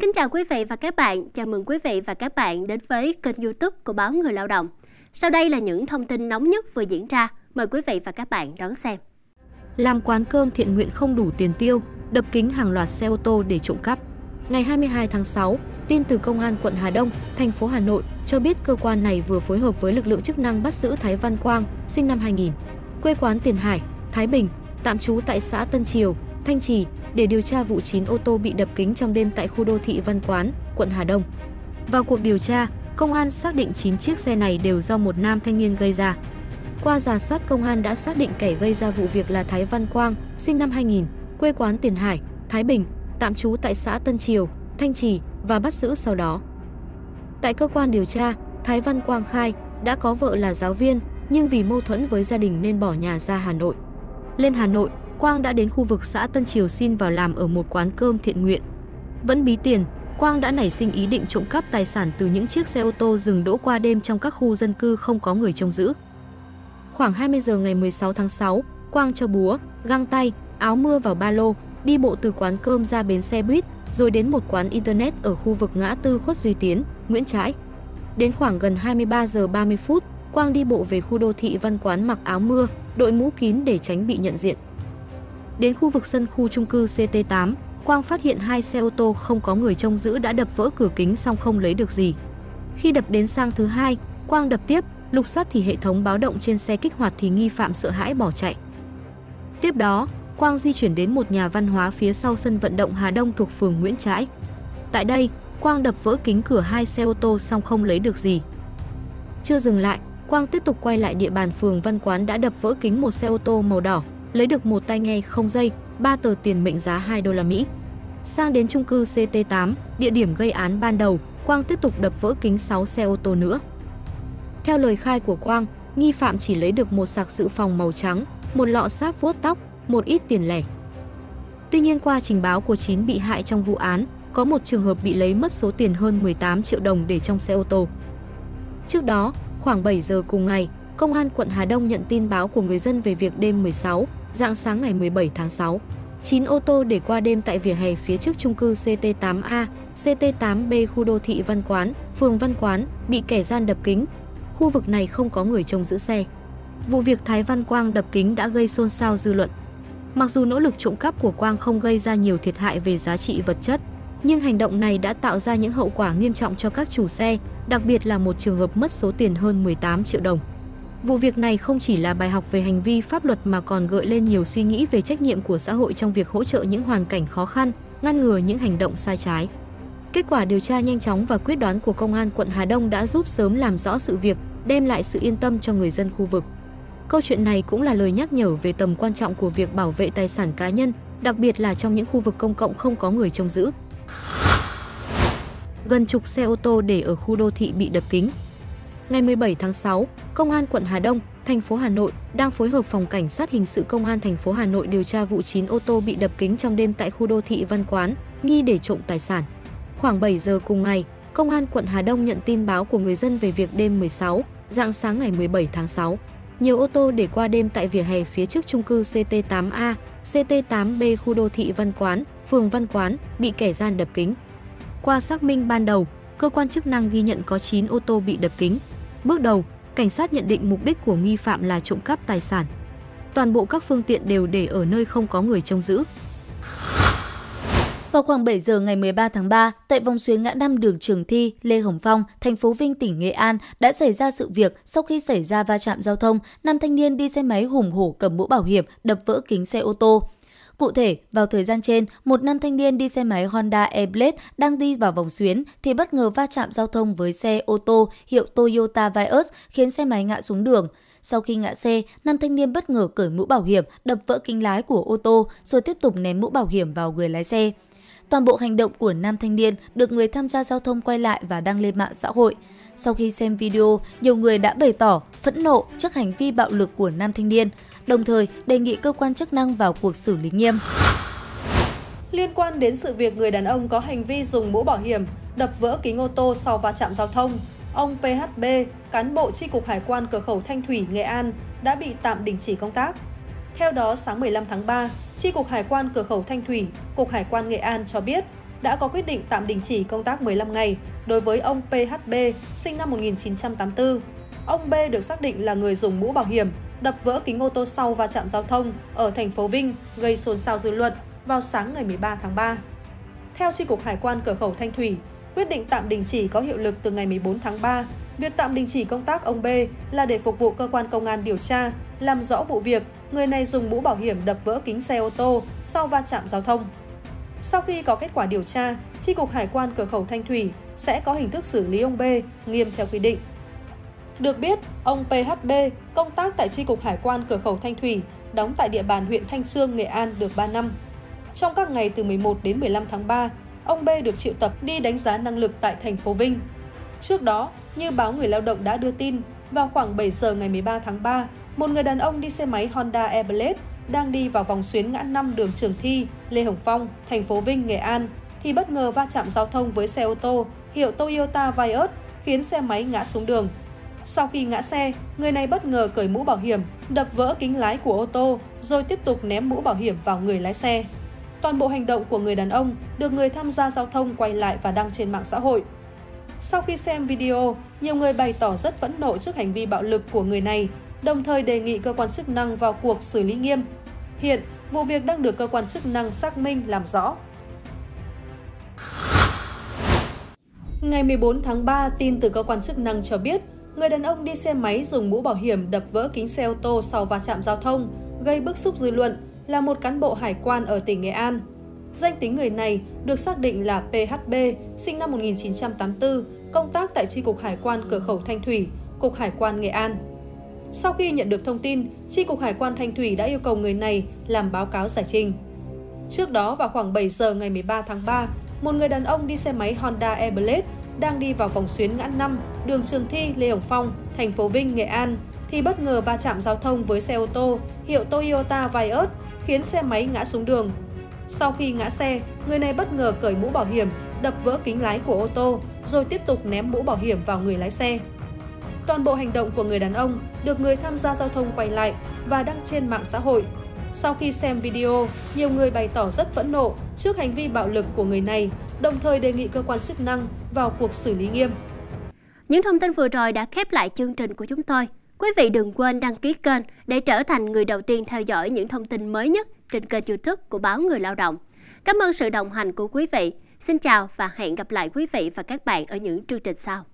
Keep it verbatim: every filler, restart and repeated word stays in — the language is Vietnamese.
Kính chào quý vị và các bạn, chào mừng quý vị và các bạn đến với kênh YouTube của báo Người Lao động. Sau đây là những thông tin nóng nhất vừa diễn ra, mời quý vị và các bạn đón xem. Làm quán cơm thiện nguyện không đủ tiền tiêu, đập kính hàng loạt xe ô tô để trộm cắp. Ngày hai mươi hai tháng sáu, tin từ Công an quận Hà Đông, thành phố Hà Nội cho biết cơ quan này vừa phối hợp với lực lượng chức năng bắt giữ Thái Văn Quang, sinh năm hai nghìn, quê quán Tiền Hải, Thái Bình, tạm trú tại xã Tân Triều, Thanh Trì để điều tra vụ chín ô tô bị đập kính trong đêm tại khu đô thị Văn Quán, quận Hà Đông. Vào cuộc điều tra, công an xác định chín chiếc xe này đều do một nam thanh niên gây ra. Qua rà soát, công an đã xác định kẻ gây ra vụ việc là Thái Văn Quang, sinh năm hai nghìn, quê quán Tiền Hải, Thái Bình, tạm trú tại xã Tân Triều, Thanh Trì và bắt giữ sau đó. Tại cơ quan điều tra, Thái Văn Quang khai đã có vợ là giáo viên nhưng vì mâu thuẫn với gia đình nên bỏ nhà ra Hà Nội. Lên Hà Nội, Quang đã đến khu vực xã Tân Triều xin vào làm ở một quán cơm thiện nguyện. Vẫn bí tiền, Quang đã nảy sinh ý định trộm cắp tài sản từ những chiếc xe ô tô dừng đỗ qua đêm trong các khu dân cư không có người trông giữ. Khoảng hai mươi giờ ngày mười sáu tháng sáu, Quang cho búa, găng tay, áo mưa vào ba lô, đi bộ từ quán cơm ra bến xe buýt, rồi đến một quán internet ở khu vực ngã tư Khuất Duy Tiến, Nguyễn Trãi. Đến khoảng gần hai mươi ba giờ ba mươi phút, Quang đi bộ về khu đô thị Văn Quán mặc áo mưa, đội mũ kín để tránh bị nhận diện. Đến khu vực sân khu chung cư C T tám, Quang phát hiện hai xe ô tô không có người trông giữ đã đập vỡ cửa kính xong không lấy được gì. Khi đập đến sang thứ hai, Quang đập tiếp, lục soát thì hệ thống báo động trên xe kích hoạt thì nghi phạm sợ hãi bỏ chạy. Tiếp đó, Quang di chuyển đến một nhà văn hóa phía sau sân vận động Hà Đông thuộc phường Nguyễn Trãi. Tại đây, Quang đập vỡ kính cửa hai xe ô tô xong không lấy được gì. Chưa dừng lại, Quang tiếp tục quay lại địa bàn phường Văn Quán đã đập vỡ kính một xe ô tô màu đỏ, lấy được một tai nghe không dây, ba tờ tiền mệnh giá hai đô la Mỹ. Sang đến chung cư C T tám, địa điểm gây án ban đầu, Quang tiếp tục đập vỡ kính sáu xe ô tô nữa. Theo lời khai của Quang, nghi phạm chỉ lấy được một sạc dự phòng màu trắng, một lọ sáp vuốt tóc, một ít tiền lẻ. Tuy nhiên qua trình báo của chín bị hại trong vụ án, có một trường hợp bị lấy mất số tiền hơn mười tám triệu đồng để trong xe ô tô. Trước đó, khoảng bảy giờ cùng ngày, Công an quận Hà Đông nhận tin báo của người dân về việc đêm mười sáu, rạng sáng ngày mười bảy tháng sáu, chín ô tô để qua đêm tại vỉa hè phía trước chung cư C T tám A, C T tám B khu đô thị Văn Quán, phường Văn Quán bị kẻ gian đập kính. Khu vực này không có người trông giữ xe. Vụ việc Thái Văn Quang đập kính đã gây xôn xao dư luận. Mặc dù nỗ lực trộm cắp của Quang không gây ra nhiều thiệt hại về giá trị vật chất, nhưng hành động này đã tạo ra những hậu quả nghiêm trọng cho các chủ xe, đặc biệt là một trường hợp mất số tiền hơn mười tám triệu đồng. Vụ việc này không chỉ là bài học về hành vi pháp luật mà còn gợi lên nhiều suy nghĩ về trách nhiệm của xã hội trong việc hỗ trợ những hoàn cảnh khó khăn, ngăn ngừa những hành động sai trái. Kết quả điều tra nhanh chóng và quyết đoán của Công an quận Hà Đông đã giúp sớm làm rõ sự việc, đem lại sự yên tâm cho người dân khu vực. Câu chuyện này cũng là lời nhắc nhở về tầm quan trọng của việc bảo vệ tài sản cá nhân, đặc biệt là trong những khu vực công cộng không có người trông giữ. Gần chục xe ô tô để ở khu đô thị bị đập kính. Ngày mười bảy tháng sáu, Công an quận Hà Đông, thành phố Hà Nội đang phối hợp phòng cảnh sát hình sự Công an thành phố Hà Nội điều tra vụ chín ô tô bị đập kính trong đêm tại khu đô thị Văn Quán, nghi để trộm tài sản. Khoảng bảy giờ cùng ngày, Công an quận Hà Đông nhận tin báo của người dân về việc đêm mười sáu, rạng sáng ngày mười bảy tháng sáu, nhiều ô tô để qua đêm tại vỉa hè phía trước chung cư C T tám A, C T tám B khu đô thị Văn Quán, phường Văn Quán bị kẻ gian đập kính. Qua xác minh ban đầu, cơ quan chức năng ghi nhận có chín ô tô bị đập kính. Bước đầu, cảnh sát nhận định mục đích của nghi phạm là trộm cắp tài sản. Toàn bộ các phương tiện đều để ở nơi không có người trông giữ. Vào khoảng bảy giờ ngày mười ba tháng ba, tại vòng xuyến ngã năm đường Trường Thi, Lê Hồng Phong, thành phố Vinh, tỉnh Nghệ An đã xảy ra sự việc sau khi xảy ra va chạm giao thông, nam thanh niên đi xe máy hùng hổ cầm mũ bảo hiểm đập vỡ kính xe ô tô. Cụ thể, vào thời gian trên, một nam thanh niên đi xe máy Honda Airblade đang đi vào vòng xuyến thì bất ngờ va chạm giao thông với xe ô tô hiệu Toyota Vios khiến xe máy ngã xuống đường. Sau khi ngã xe, nam thanh niên bất ngờ cởi mũ bảo hiểm, đập vỡ kính lái của ô tô rồi tiếp tục ném mũ bảo hiểm vào người lái xe. Toàn bộ hành động của nam thanh niên được người tham gia giao thông quay lại và đăng lên mạng xã hội. Sau khi xem video, nhiều người đã bày tỏ phẫn nộ trước hành vi bạo lực của nam thanh niên, đồng thời đề nghị cơ quan chức năng vào cuộc xử lý nghiêm. Liên quan đến sự việc người đàn ông có hành vi dùng mũ bảo hiểm đập vỡ kính ô tô sau va chạm giao thông, ông pê hát bê, cán bộ chi cục Hải quan cửa khẩu Thanh Thủy, Nghệ An đã bị tạm đình chỉ công tác. Theo đó, sáng mười lăm tháng ba, chi cục Hải quan cửa khẩu Thanh Thủy, Cục Hải quan Nghệ An cho biết, đã có quyết định tạm đình chỉ công tác mười lăm ngày đối với ông pê hát bê, sinh năm một nghìn chín trăm tám mươi tư. Ông B được xác định là người dùng mũ bảo hiểm đập vỡ kính ô tô sau va chạm giao thông ở thành phố Vinh, gây xôn xao dư luận vào sáng ngày mười ba tháng ba. Theo Chi cục Hải quan cửa khẩu Thanh Thủy, quyết định tạm đình chỉ có hiệu lực từ ngày mười bốn tháng ba. Việc tạm đình chỉ công tác ông B là để phục vụ cơ quan công an điều tra, làm rõ vụ việc người này dùng mũ bảo hiểm đập vỡ kính xe ô tô sau va chạm giao thông. Sau khi có kết quả điều tra, Chi cục Hải quan cửa khẩu Thanh Thủy sẽ có hình thức xử lý ông B nghiêm theo quy định. Được biết, ông pê hát bê công tác tại Chi cục Hải quan cửa khẩu Thanh Thủy, đóng tại địa bàn huyện Thanh Xương, Nghệ An được ba năm. Trong các ngày từ mười một đến mười lăm tháng ba, ông B được triệu tập đi đánh giá năng lực tại thành phố Vinh. Trước đó, như báo Người Lao động đã đưa tin, vào khoảng bảy giờ ngày mười ba tháng ba, một người đàn ông đi xe máy Honda Airblade đang đi vào vòng xuyến ngã năm đường Trường Thi, Lê Hồng Phong, thành phố Vinh, Nghệ An, thì bất ngờ va chạm giao thông với xe ô tô hiệu Toyota Vios, khiến xe máy ngã xuống đường. Sau khi ngã xe, người này bất ngờ cởi mũ bảo hiểm, đập vỡ kính lái của ô tô, rồi tiếp tục ném mũ bảo hiểm vào người lái xe. Toàn bộ hành động của người đàn ông được người tham gia giao thông quay lại và đăng trên mạng xã hội. Sau khi xem video, nhiều người bày tỏ rất phẫn nộ trước hành vi bạo lực của người này, đồng thời đề nghị cơ quan chức năng vào cuộc xử lý nghiêm. Hiện, vụ việc đang được cơ quan chức năng xác minh làm rõ. Ngày mười bốn tháng ba, tin từ cơ quan chức năng cho biết, người đàn ông đi xe máy dùng mũ bảo hiểm đập vỡ kính xe ô tô sau va chạm giao thông, gây bức xúc dư luận, là một cán bộ hải quan ở tỉnh Nghệ An. Danh tính người này được xác định là pê hát bê, sinh năm một nghìn chín trăm tám mươi tư, công tác tại Chi cục Hải quan cửa khẩu Thanh Thủy, Cục Hải quan Nghệ An. Sau khi nhận được thông tin, Chi cục Hải quan Thanh Thủy đã yêu cầu người này làm báo cáo giải trình. Trước đó, vào khoảng bảy giờ ngày mười ba tháng ba, một người đàn ông đi xe máy Honda Airblade đang đi vào vòng xuyến ngã năm đường Trường Thi, Lê Hồng Phong, thành phố Vinh, Nghệ An, thì bất ngờ va chạm giao thông với xe ô tô hiệu Toyota Vios, khiến xe máy ngã xuống đường. Sau khi ngã xe, người này bất ngờ cởi mũ bảo hiểm, đập vỡ kính lái của ô tô, rồi tiếp tục ném mũ bảo hiểm vào người lái xe. Toàn bộ hành động của người đàn ông được người tham gia giao thông quay lại và đăng trên mạng xã hội. Sau khi xem video, nhiều người bày tỏ rất phẫn nộ trước hành vi bạo lực của người này, đồng thời đề nghị cơ quan chức năng vào cuộc xử lý nghiêm. Những thông tin vừa rồi đã khép lại chương trình của chúng tôi. Quý vị đừng quên đăng ký kênh để trở thành người đầu tiên theo dõi những thông tin mới nhất trên kênh YouTube của báo Người Lao động. Cảm ơn sự đồng hành của quý vị. Xin chào và hẹn gặp lại quý vị và các bạn ở những chương trình sau.